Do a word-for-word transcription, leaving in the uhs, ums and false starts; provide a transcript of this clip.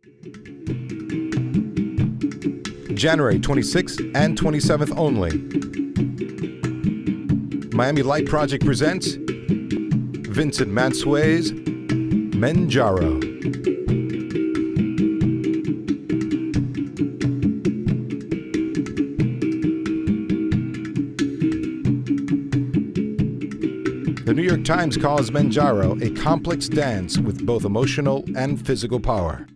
January twenty-sixth and twenty-seventh only. Miami Light Project presents Vncent Mantsoe's Men-Jaro. The New York Times calls Men-Jaro a complex dance with both emotional and physical power.